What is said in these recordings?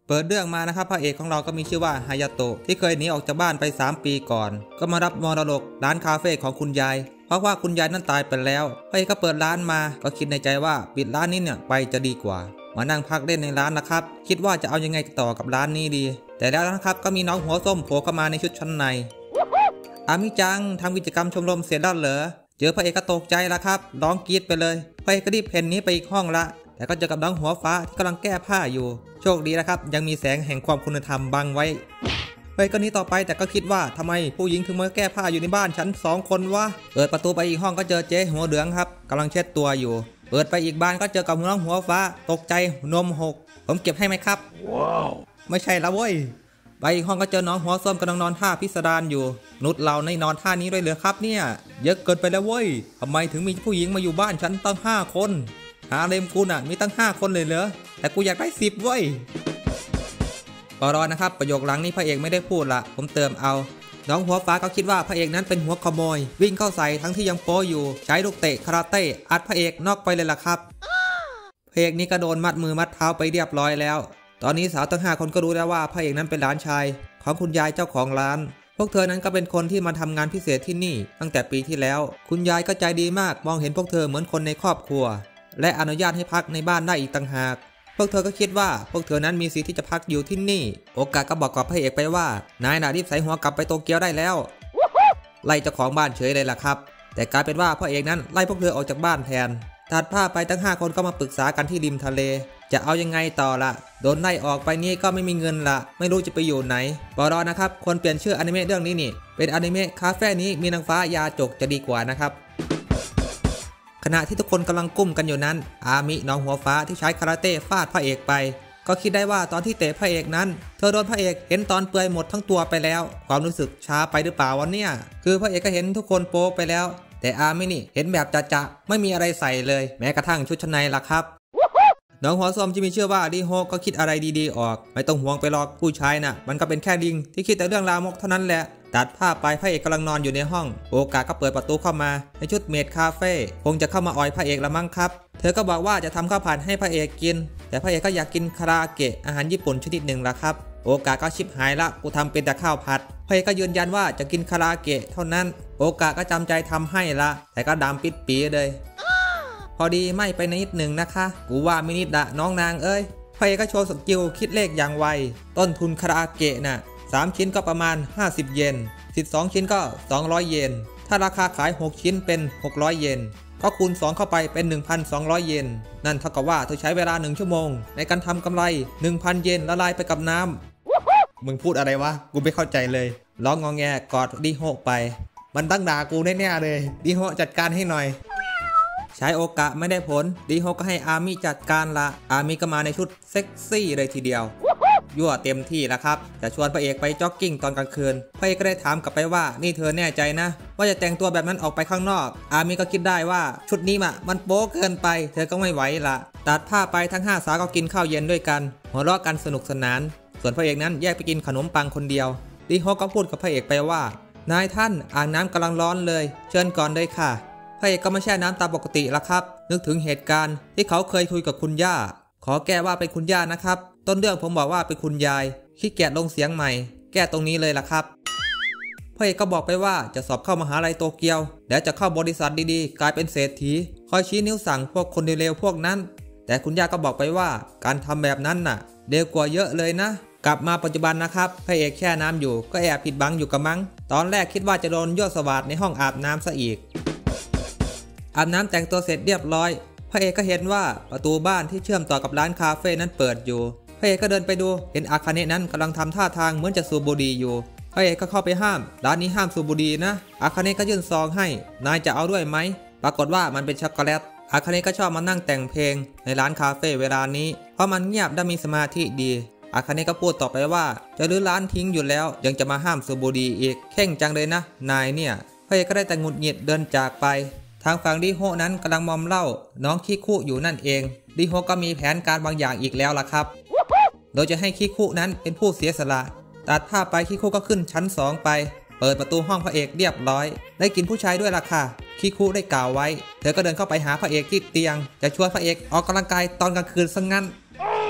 เปิดเรื่องมานะครับพระเอกของเราก็มีชื่อว่าฮายาโตะที่เคยหนีออกจากบ้านไป3 ปีก่อนก็มารับมรดกร้านคาเฟ่ของคุณยายเพราะว่าคุณยายนั้นตายไปแล้วพระเอกก็เปิดร้านมาก็คิดในใจว่าปิดร้านนี้เนี่ยไปจะดีกว่ามานั่งพักเล่นในร้านนะครับคิดว่าจะเอายังไงต่อกับร้านนี้ดีแต่แล้วนะครับก็มีน้องหัวส้มโผล่เข้ามาในชุดชั้นในอามิจังทำกิจกรรมชมรมเสร็จแล้วเหรอเจอพระเอกก็ตกใจแล้วครับร้องกรี๊ดไปเลยพระเอกก็รีบเพ่นหนีไปอีกห้องละแต่ก็เจอกับน้องหัวฟ้าที่กำลังแก้ผ้าอยู่โชคดีนะครับยังมีแสงแห่งความคุณธรรมบังไว้พระเอกก็หนีต่อไปแต่ก็คิดว่าทำไมผู้หญิงถึงมาแก้ผ้าอยู่ในบ้านฉัน2 คนวะเปิดประตูไปอีกห้องก็เจอเจ๊หัวเหลืองครับกำลังเช็ดตัวอยู่เปิดไปอีกบ้านก็เจอกับน้องหัวฟ้าตกใจนมหกผมเก็บให้ไหมครับว้าวไม่ใช่ละเว้ยไปอีกห้องก็เจอน้องหัวส้มกำลังนอนท่าพิสดารอยู่นุชเราในนอนท่านี้ด้วยเหรอครับเนี่ยเยอะเกินไปแล้วเว้ยทำไมถึงมีผู้หญิงมาอยู่บ้านฉันตั้ง5 คนหาเลมกูน่ะมีตั้ง5 คนเลยเหรอแต่กูอยากได้10เว้ยปรอนะครับประโยคหลังนี้พระเอกไม่ได้พูดละผมเติมเอาน้องหัวฟ้าก็คิดว่าพระเอกนั้นเป็นหัวขโมยวิ่งเข้าใส่ทั้งที่ยังโป้อยู่ใช้ลูกเตะคาราเต้อัดพระเอกนอกไปเลยล่ะครับพระเอกนี้ก็โดนมัดมือมัดเท้าไปเรียบร้อยแล้วตอนนี้สาวทั้ง5 คนก็รู้แล้วว่าพระเอกนั้นเป็นหลานชายของคุณยายเจ้าของร้านพวกเธอนั้นก็เป็นคนที่มาทำงานพิเศษที่นี่ตั้งแต่ปีที่แล้วคุณยายก็ใจดีมากมองเห็นพวกเธอเหมือนคนในครอบครัวและอนุญาตให้พักในบ้านได้อีกต่างหากพวกเธอก็คิดว่าพวกเธอนั้นมีสิทธิ์ที่จะพักอยู่ที่นี่โอกาสก็บอกกับพระเอกไปว่านายน่ะรีบใส่หัวกลับไปโตเกียวได้แล้วไล่เจ้าของบ้านเฉยเลยล่ะครับแต่กลายเป็นว่าพระเอกนั้นไล่พวกเธอออกจากบ้านแทนตัดภาพไปทั้ง5 คนก็มาปรึกษากันที่ริมทะเลจะเอายังไงต่อละโดนไล่ออกไปนี่ก็ไม่มีเงินละไม่รู้จะไปอยู่ไหนปรอนะครับคนเปลี่ยนชื่ออนิเมะเรื่องนี้นี่เป็นอนิเมะคาเฟ่นี้มีนางฟ้ายาจกจะดีกว่านะครับขณะที่ทุกคนกำลังกุ้มกันอยู่นั้นอามิน้องหัวฟ้าที่ใช้คาราเต้ฟาดพระเอกไปก็คิดได้ว่าตอนที่เตะพระเอกนั้นเธอโดนพระเอกเห็นตอนเปลือยหมดทั้งตัวไปแล้วความรู้สึกช้าไปหรือเปล่าวะเนี่ยคือพระเอกก็เห็นทุกคนโป๊ไปแล้วแต่อามินี่เห็นแบบจะไม่มีอะไรใส่เลยแม้กระทั่งชุดชั้นในล่ะครับน้องหัวส้มที่มีชื่อว่าริโฮก็คิดอะไรดีๆออกไม่ต้องห่วงไปหรอกผู้ชายน่ะมันก็เป็นแค่ลิงที่คิดแต่เรื่องรามกเท่านั้นแหละตัดภาพไปพระเอกกำลังนอนอยู่ในห้องโอกาสก็เปิดประตูเข้ามาในชุดเมดคาเฟ่คงจะเข้ามาอ่อยพระเอกละมั้งครับเธอก็บอกว่าจะทำข้าวผัดให้พระเอกกินแต่พระเอกก็อยากกินคาราเกะอาหารญี่ปุ่นชนิดหนึ่งละครับโอกาสก็ชิบหายละกูทำเป็นแต่ข้าวผัดพระเอกก็ยืนยันว่าจะกินคาราเกะเท่านั้นโอกาสก็จำใจทำให้ละแต่ก็ดำปิดปีเลยพอดีไม่ไปนิดหนึ่งนะคะกูว่าไม่นิดละน้องนางเอ้ยพระเอกก็โชว์สกิลคิดเลขอย่างไวต้นทุนคาราเกะน่ะ3 ชิ้นก็ประมาณ50 เยน12 ชิ้นก็200 เยนถ้าราคาขาย6 ชิ้นเป็น600 เยนก็คูณ2เข้าไปเป็น 1,200 เยนนั่นเท่ากับว่าเธอใช้เวลา1 ชั่วโมงในการทำกำไร 1,000 เยนละลายไปกับน้ำมึงพูดอะไรวะกูไม่เข้าใจเลยร้องงอแงกอดดิโฮไปมันตั้งด่ากูแน่ๆเลยดิโฮจัดการให้หน่อยใช้โอกาสไม่ได้ผลดิโฮก็ให้อามิจัดการละอามิก็มาในชุดเซ็กซี่เลยทีเดียวยั่วเต็มที่แล้วครับจะชวนพระเอกไปจ็อกกิ้งตอนกลางคืนพระเอกก็ได้ถามกลับไปว่านี่เธอแน่ใจนะว่าจะแต่งตัวแบบนั้นออกไปข้างนอกอามิก็คิดได้ว่าชุดนี้มันโป๊เกินไปเธอก็ไม่ไหวละตัดผ้าไปทั้ง5 สาวก็กินข้าวเย็นด้วยกันหัวเราะกันสนุกสนานส่วนพระเอกนั้นแยกไปกินขนมปังคนเดียวดิโฮก็พูดกับพระเอกไปว่านายท่านอ่างน้ำกำลังร้อนเลยเชิญก่อนเลยค่ะพระเอกก็มาแช่น้ำตามปกติละครับนึกถึงเหตุการณ์ที่เขาเคยคุยกับคุณย่าขอแก้ว่าเป็นคุณย่านะครับต้นเรื่องผมบอกว่าเป็นคุณยายขี้เกียจลงเสียงใหม่แก้ตรงนี้เลยล่ะครับพระเอกก็บอกไปว่าจะสอบเข้ามหาลัยโตเกียวแล้วจะเข้าบริษัทดีๆกลายเป็นเศรษฐีคอยชี้นิ้วสั่งพวกคนเร็วๆพวกนั้นแต่คุณย่าก็บอกไปว่าการทำแบบนั้นน่ะเร็วกว่าเยอะเลยนะกลับมาปัจจุบันนะครับพระเอกแช่น้ำอยู่ก็แอบผิดบังอยู่กับมั้งตอนแรกคิดว่าจะโดนยั่วสวาทในห้องอาบน้ำซะอีกอาบน้ำแต่งตัวเสร็จเรียบร้อยพระเอกก็เห็นว่าประตูบ้านที่เชื่อมต่อกับร้านคาเฟ่นั้นเปิดอยู่พระเอกก็เดินไปดูเห็นอาคาเนะนั้นกำลังทำท่าทางเหมือนจะสูบบุหรี่อยู่พระเอกก็เข้าไปห้ามร้านนี้ห้ามสูบบุหรี่นะอาคาเนะก็ยื่นซองให้นายจะเอาด้วยไหมปรากฏว่ามันเป็นช็อกโกแลตอาคาเนะก็ชอบมานั่งแต่งเพลงในร้านคาเฟ่เวลานี้เพราะมันเงียบและมีสมาธิดีอาคาเนะก็พูดต่อไปว่าจะรื้อร้านทิ้งอยู่แล้วยังจะมาห้ามสูบบุหรี่อีกเข่งจังเลยนะนายเนี่ยพระเอกก็ได้แต่หงุดหงิดเดินจากไปทางฝั่งดิโฮนั้นกำลังมอมเหล้าน้องคิคุอยู่นั่นเองดิโฮก็มีแผนการบางอย่างอีกแล้วล่ะครับโดยจะให้คิคุนั้นเป็นผู้เสียสละตัดภาพไปคิคุก็ขึ้นชั้น2ไปเปิดประตูห้องพระเอกเรียบร้อยได้กินผู้ชายด้วยล่ะค่ะคิคุได้กล่าวไว้เธอก็เดินเข้าไปหาพระเอกที่เตียงจะชวนพระเอกออกกำลังกายตอนกลางคืนซะงั้น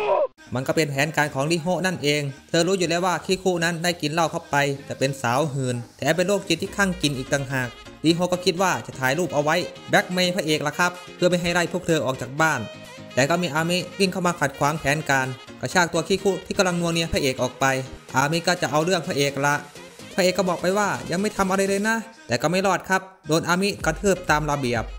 มันก็เป็นแผนการของริโฮนั่นเองเธอรู้อยู่แล้วว่าคิคุนั้นได้กินเหล้าเข้าไปแต่เป็นสาวหื่นแถมเป็นโรคจิตที่คลั่งกินอีกต่างหากริโฮก็คิดว่าจะถ่ายรูปเอาไว้แบล็กเมย์พระเอกละครับเพื่อไม่ให้ไล่พวกเธอออกจากบ้านแต่ก็มีอามิวิ่งเข้ามาขัดขวางแผนการกระชากตัวคิคุที่กำลังนัวเนียพระเอกออกไปอามิก็จะเอาเรื่องพระเอกละพระเอกก็บอกไปว่ายังไม่ทำอะไรเลยนะแต่ก็ไม่รอดครับโดนอามิกระทืบตามระเบียบ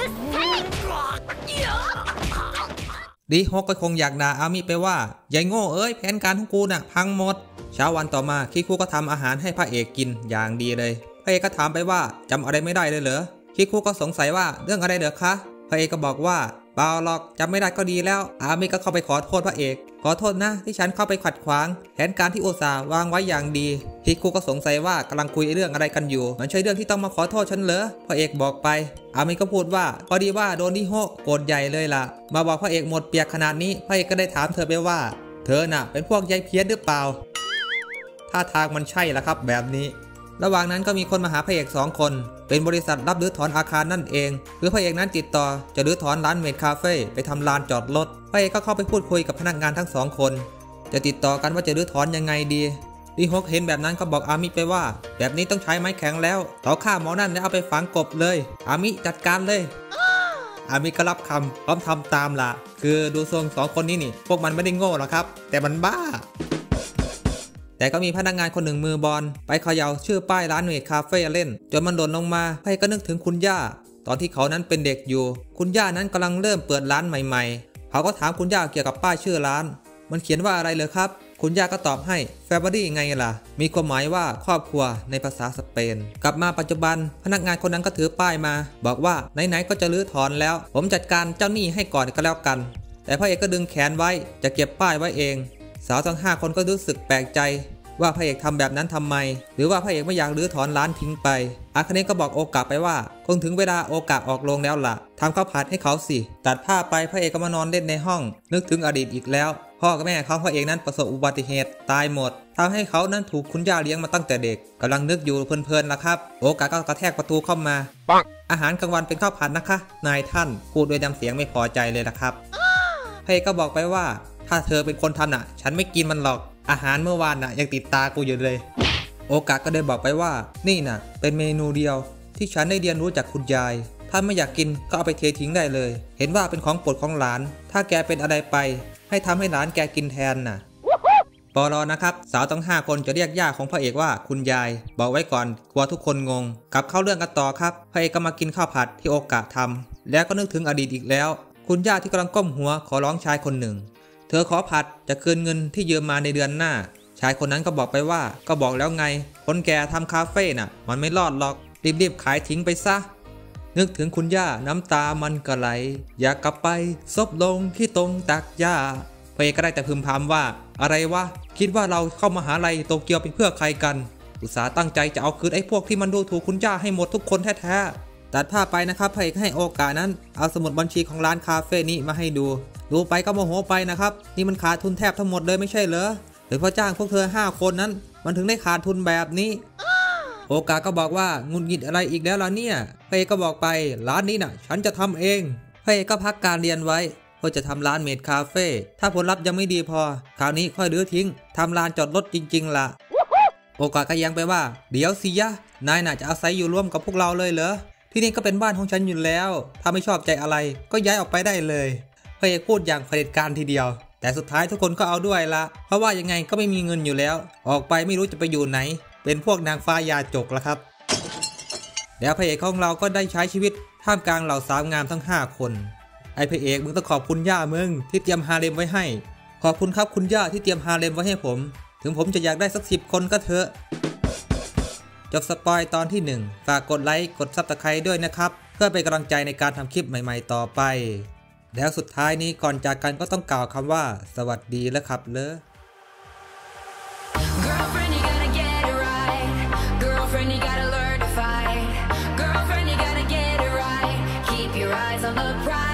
ริโฮก็คงอยากด่าอามิไปว่าใหญ่โง่เอ้ยแผนการของกูน่ะพังหมดเช้าวันต่อมาคิคุก็ทำอาหารให้พระเอกกินอย่างดีเลยพระเอกก็ถามไปว่าจำอะไรไม่ได้เลยเหรอคิคุก็สงสัยว่าเรื่องอะไรเหรอคะพระเอกก็บอกว่าเปล่าหรอกจำไม่ได้ก็ดีแล้วอามิก็เข้าไปขอโทษพระเอกขอโทษนะที่ฉันเข้าไปขัดขวางแผนการที่อุตส่าห์วางไว้อย่างดีคิคุก็สงสัยว่ากำลังคุยเรื่องอะไรกันอยู่มันใช่เรื่องที่ต้องมาขอโทษฉันเหรอพระเอกบอกไปอามิก็พูดว่าพอดีว่าโดนริโฮโกรธใหญ่เลยล่ะมาบอกพระเอกหมดเปียกขนาดนี้พระเอกก็ได้ถามเธอไปว่าเธอน่ะเป็นพวกยายเพี้ยนหรือเปล่าท่าทางมันใช่ละครับแบบนี้ระหว่างนั้นก็มีคนมาหาพระเอก2 คนเป็นบริษัทรับรื้อถอนอาคารนั่นเองคือพระเอกนั้นติดต่อจะรื้อถอนร้านเมดคาเฟ่ไปทำลานจอดรถพระเอกก็เข้าไปพูดคุยกับพนักงานทั้ง2 คนจะติดต่อกันว่าจะรื้อถอนยังไงดีริโฮเห็นแบบนั้นก็บอกอามิไปว่าแบบนี้ต้องใช้ไม้แข็งแล้วเขาฆ่าหมอนั่นแล้วเอาไปฝังกบเลยอามิจัดการเลยอามิก็รับคำพร้อมทำตามละคือดูทรง2 คนนี้นี่พวกมันไม่ได้โง่หรอกครับแต่มันบ้าแต่ก็มีพนักงานคนหนึ่งมือบอลไปเขย่าชื่อป้ายร้านเมดคาเฟ่เล่นจนมันหล่นลงมาใครก็นึกถึงคุณย่าตอนที่เขานั้นเป็นเด็กอยู่คุณย่านั้นกำลังเริ่มเปิดร้านใหม่ๆเขาก็ถามคุณย่าเกี่ยวกับป้ายชื่อร้านมันเขียนว่าอะไรเลยครับคุณย่าก็ตอบให้ Family ไงล่ะมีความหมายว่าครอบครัวในภาษาสเปนกลับมาปัจจุบันพนักงานคนนั้นก็ถือป้ายมาบอกว่าไหนๆก็จะรื้อถอนแล้วผมจัดการเจ้าหนี้ให้ก่อนก็แล้วกันแต่พระเอกก็ดึงแขนไว้จะเก็บป้ายไว้เองสาวทั้ง5 คนก็รู้สึกแปลกใจว่าพระเอกทำแบบนั้นทำไมหรือว่าพระเอกไม่อยากรื้อถอนร้านทิ้งไปอาคาเนะก็บอกโอกาไปว่าคงถึงเวลาโอกาออกลงแล้วล่ะทำข้าวผัดให้เขาสิตัดผ้าไปพระเอกก็มานอนเล่นในห้องนึกถึงอดีตอีกแล้วพ่อกับแม่เขาพระเอกนั้นประสบอุบัติเหตุตายหมดทำให้เขานั้นถูกคุณย่าเลี้ยงมาตั้งแต่เด็กกำลังนึกอยู่เพลินๆล่ะครับโอกาก็กระแทกประตูเข้ามาปังอาหารกลางวันเป็นข้าวผัดนะคะนายท่านพูดด้วยน้ำเสียงไม่พอใจเลยล่ะครับพระเอกก็บอกไปว่าถ้าเธอเป็นคนทำน่ะฉันไม่กินมันหรอกอาหารเมื่อวานน่ะยังติดตากูอยู่เลยโอกาก็ได้บอกไปว่านี่น่ะเป็นเมนูเดียวที่ฉันได้เรียนรู้จากคุณยายถ้าไม่อยากกินก็เอาไปเททิ้งได้เลยเห็นว่าเป็นของโปรดของหลานถ้าแกเป็นอะไรไปให้ทำให้หลานแกกินแทนน่ะปลอนะครับสาวทั้ง5 คนจะเรียกย่าของพระเอกว่าคุณยายบอกไว้ก่อนกลัวทุกคนงงกลับเข้าเรื่องกันต่อครับพระเอกก็มากินข้าวผัดที่โอกาทำแล้วก็นึกถึงอดีตอีกแล้วคุณย่าที่กำลังก้มหัวขอร้องชายคนหนึ่งเธอขอผัดจะคืนเงินที่ยืมมาในเดือนหน้าชายคนนั้นก็บอกไปว่าก็บอกแล้วไงคนแก่ทำคาเฟ่น่ะมันไม่รอดหรอกรีบๆขายทิ้งไปซะนึกถึงคุณย่าน้ำตามันก็ไหลอยากกลับไปซบลงที่ตรงตักหญ้าพระเอกก็ได้แต่พึมพำว่าอะไรวะคิดว่าเราเข้ามหาลัยโตเกียวเป็นเพื่อใครกันอุตส่าห์ตั้งใจจะเอาคืนไอ้พวกที่มันดูถูกคุณย่าให้หมดทุกคนแท้ๆตัดภาพไปนะครับพระเอกให้โอกาสนั้นเอาสมุดบัญชีของร้านคาเฟ่นี้มาให้ดูไปก็โมโหไปนะครับนี่มันขาดทุนแทบทั้งหมดเลยไม่ใช่เหรอหรือพ่อจ้างพวกเธอ5 คนนั้นมันถึงได้ขาดทุนแบบนี้โอกาก็บอกว่างุนงิดอะไรอีกแล้วล่ะเนี่ยพระเอกก็บอกไปร้านนี้น่ะฉันจะทำเองพระเอกก็พักการเรียนไว้เพื่อจะทำร้านเมดคาเฟ่ถ้าผลลัพธ์ยังไม่ดีพอคราวนี้ค่อยรื้อทิ้งทำลานจอดรถจริงๆล่ะโอกาก็ยังไปว่าเดี๋ยวสิยะนายน่ะจะอาศัยอยู่ร่วมกับพวกเราเลยเหรอที่นี่ก็เป็นบ้านของฉันอยู่แล้วถ้าไม่ชอบใจอะไรก็ย้ายออกไปได้เลยพระเอกพูดอย่างเผด็จการทีเดียวแต่สุดท้ายทุกคนก็เอาด้วยละเพราะว่ายังไงก็ไม่มีเงินอยู่แล้วออกไปไม่รู้จะไปอยู่ไหนเป็นพวกนางฟ้ายาจกละครับแล้วพระเอกของเราก็ได้ใช้ชีวิตท่ามกลางเหล่าสาวงามทั้ง5 คนไอ้พระเอกมึงต้องขอบคุณย่ามึงที่เตรียมฮาเร็มไว้ให้ขอบคุณครับคุณย่าที่เตรียมฮาเร็มไว้ให้ผมถึงผมจะอยากได้สัก10 คนก็เถอะจบสปอยตอนที่1ฝากกดไลค์กดซับสไครต์ด้วยนะครับเพื่อเป็นกำลังใจในการทำคลิปใหม่ๆต่อไปแล้วสุดท้ายนี้ก่อนจากกันก็ต้องกล่าวคำว่าสวัสดีแล้วครับเลยGirlfriend, you gotta get it right. Girlfriend, you gotta learn to fight. Girlfriend, you gotta get it right. Keep your eyes on the prize.